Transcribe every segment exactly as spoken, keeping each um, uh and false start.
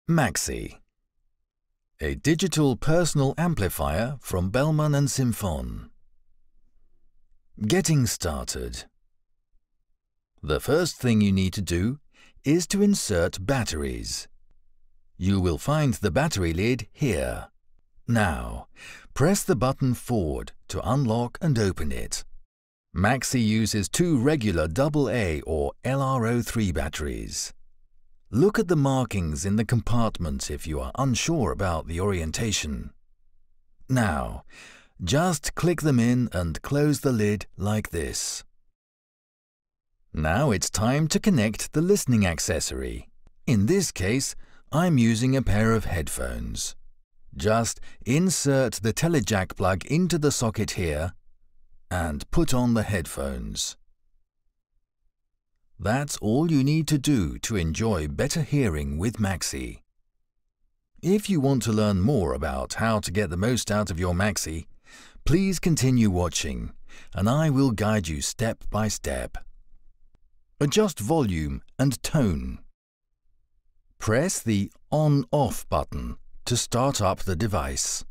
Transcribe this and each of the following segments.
Maxi, a digital personal amplifier from Bellman and Symphon. Getting started. The first thing you need to do is to insert batteries. You will find the battery lid here. Now, press the button forward to unlock and open it. Maxi uses two regular double A or L R O three batteries. Look at the markings in the compartment if you are unsure about the orientation. Now, just click them in and close the lid like this. Now it's time to connect the listening accessory. In this case, I'm using a pair of headphones. Just insert the telejack plug into the socket here and put on the headphones. That's all you need to do to enjoy better hearing with Maxi. If you want to learn more about how to get the most out of your Maxi, please continue watching, and I will guide you step by step. Adjust volume and tone. Press the on-off button to start up the device.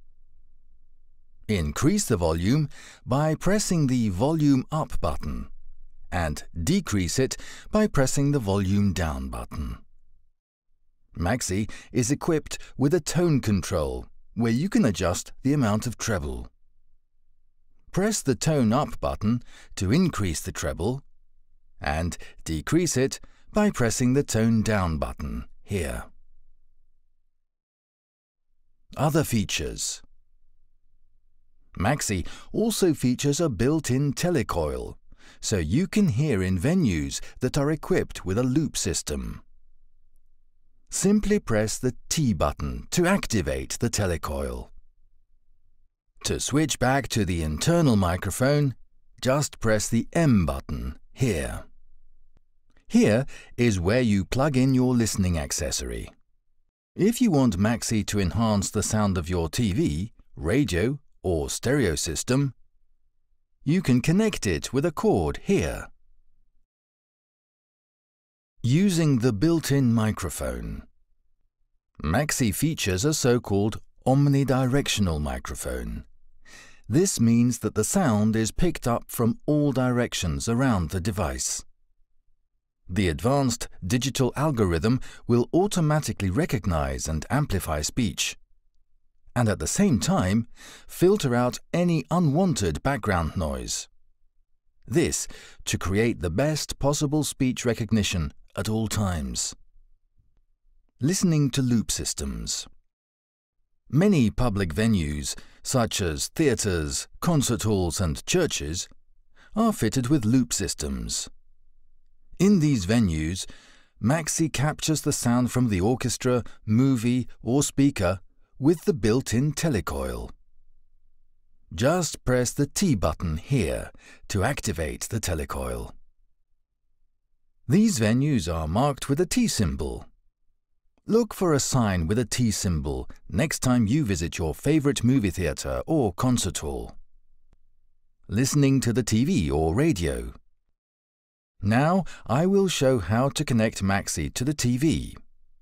Increase the volume by pressing the volume up button, and decrease it by pressing the volume down button. Maxi is equipped with a tone control where you can adjust the amount of treble. Press the tone up button to increase the treble and decrease it by pressing the tone down button here. Other features. Maxi also features a built-in telecoil, so you can hear in venues that are equipped with a loop system. Simply press the T button to activate the telecoil. To switch back to the internal microphone, just press the M button here. Here is where you plug in your listening accessory. If you want Maxi to enhance the sound of your T V, radio or stereo system, you can connect it with a cord here. Using the built-in microphone. Maxi features a so-called omnidirectional microphone. This means that the sound is picked up from all directions around the device. The advanced digital algorithm will automatically recognize and amplify speech, and at the same time filter out any unwanted background noise. This to create the best possible speech recognition at all times. Listening to loop systems. Many public venues, such as theatres, concert halls and churches, are fitted with loop systems. In these venues, Maxi captures the sound from the orchestra, movie or speaker with the built-in telecoil. Just press the T button here to activate the telecoil. These venues are marked with a T symbol. Look for a sign with a T symbol next time you visit your favorite movie theatre or concert hall. Listening to the T V or radio. Now I will show how to connect Maxi to the T V.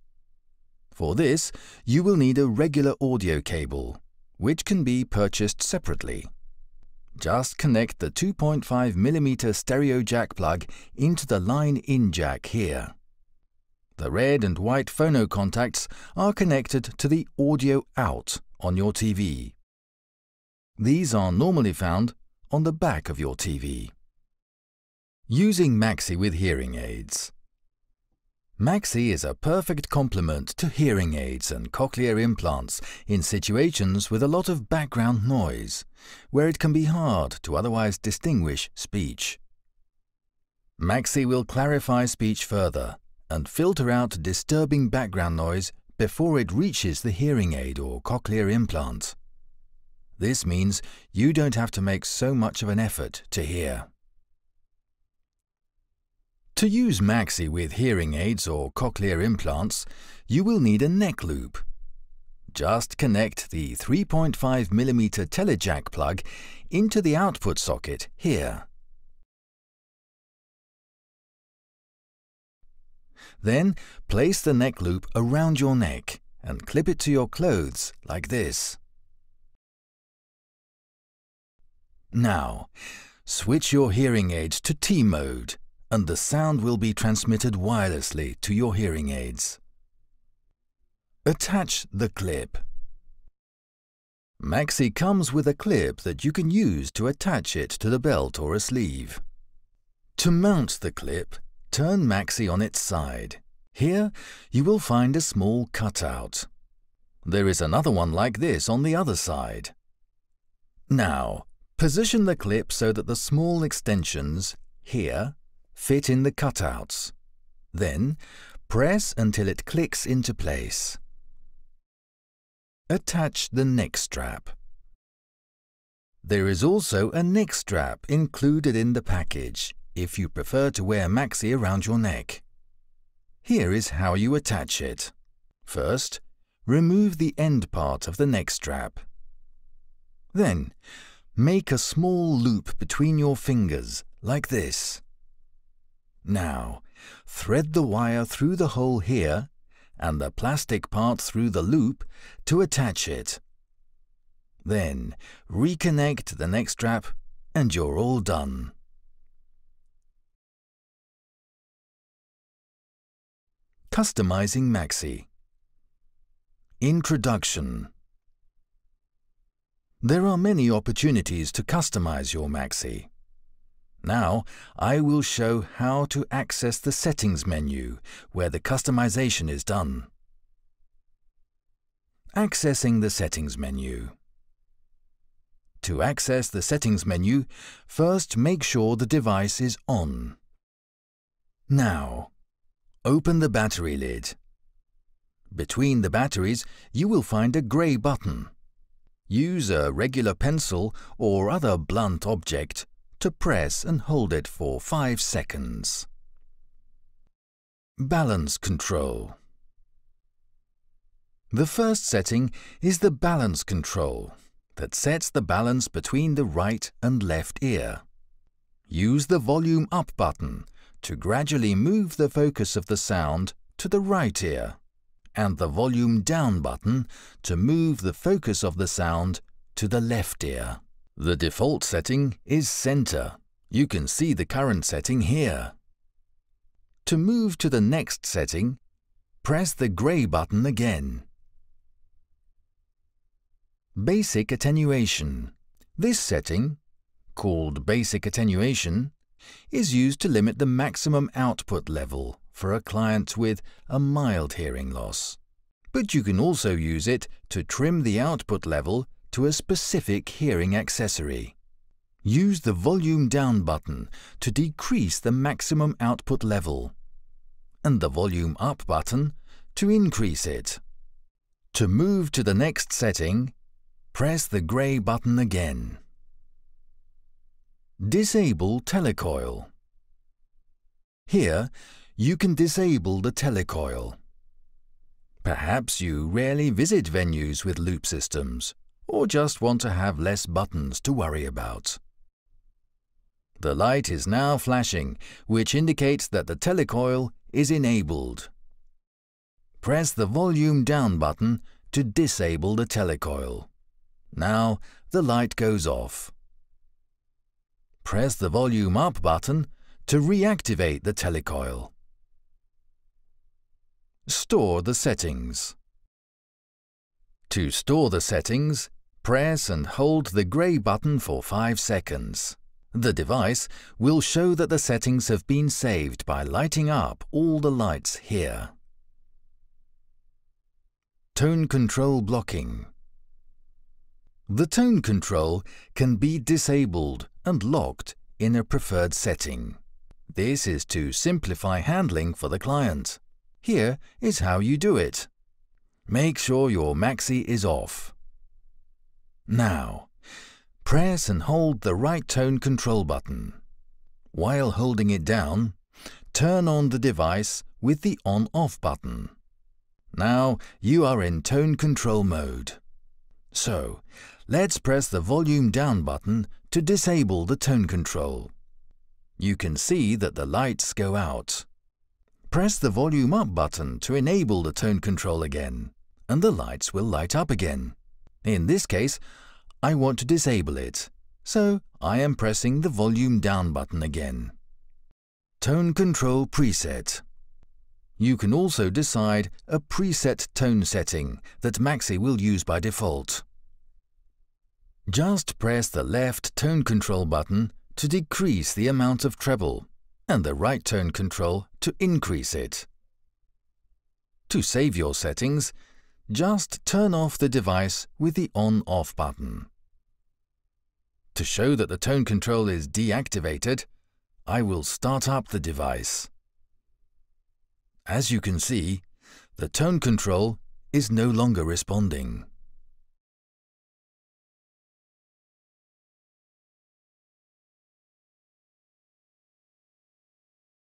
For this, you will need a regular audio cable, which can be purchased separately. Just connect the two point five millimeter stereo jack plug into the line-in jack here. The red and white phono contacts are connected to the audio out on your T V. These are normally found on the back of your T V. Using Maxi with hearing aids. Maxi is a perfect complement to hearing aids and cochlear implants in situations with a lot of background noise, where it can be hard to otherwise distinguish speech. Maxi will clarify speech further and filter out disturbing background noise before it reaches the hearing aid or cochlear implant. This means you don't have to make so much of an effort to hear. To use Maxi with hearing aids or cochlear implants, you will need a neck loop. Just connect the three point five millimeter telejack plug into the output socket here. Then place the neck loop around your neck and clip it to your clothes like this. Now, switch your hearing aids to T mode and the sound will be transmitted wirelessly to your hearing aids. Attach the clip. Maxi comes with a clip that you can use to attach it to the belt or a sleeve. To mount the clip, turn Maxi on its side. Here, you will find a small cutout. There is another one like this on the other side. Now, position the clip so that the small extensions, here, fit in the cutouts. Then, press until it clicks into place. Attach the neck strap. There is also a neck strap included in the package if you prefer to wear Maxi around your neck. Here is how you attach it. First, remove the end part of the neck strap. Then, make a small loop between your fingers, like this. Now, thread the wire through the hole here and the plastic part through the loop to attach it. Then, reconnect the neck strap and you're all done. Customizing Maxi. Introduction. There are many opportunities to customize your Maxi. Now, I will show how to access the Settings menu, where the customization is done. Accessing the Settings menu. To access the Settings menu, first make sure the device is on. Now, open the battery lid. Between the batteries, you will find a grey button. Use a regular pencil or other blunt object to press and hold it for five seconds. Balance control. The first setting is the balance control that sets the balance between the right and left ear. Use the volume up button to gradually move the focus of the sound to the right ear, and the volume down button to move the focus of the sound to the left ear. The default setting is center. You can see the current setting here. To move to the next setting, press the grey button again. Basic attenuation. This setting, called basic attenuation, is used to limit the maximum output level for a client with a mild hearing loss. But you can also use it to trim the output level to a specific hearing accessory. Use the volume down button to decrease the maximum output level, and the volume up button to increase it. To move to the next setting, press the grey button again. Disable telecoil. Here, you can disable the telecoil. Perhaps you rarely visit venues with loop systems, or just want to have less buttons to worry about. The light is now flashing, which indicates that the telecoil is enabled. Press the volume down button to disable the telecoil. Now the light goes off. Press the volume up button to reactivate the telecoil. Store the settings. To store the settings, press and hold the grey button for five seconds. The device will show that the settings have been saved by lighting up all the lights here. Tone control blocking. The tone control can be disabled and locked in a preferred setting. This is to simplify handling for the client. Here is how you do it. Make sure your Maxi is off. Now, press and hold the right tone control button. While holding it down, turn on the device with the on-off button. Now you are in tone control mode. So, let's press the volume down button to disable the tone control. You can see that the lights go out. Press the volume up button to enable the tone control again, and the lights will light up again. In this case, I want to disable it, so I am pressing the volume down button again. Tone control preset. You can also decide a preset tone setting that Maxi will use by default. Just press the left tone control button to decrease the amount of treble and the right tone control to increase it. To save your settings, just turn off the device with the on-off button. To show that the tone control is deactivated, I will start up the device. As you can see, the tone control is no longer responding.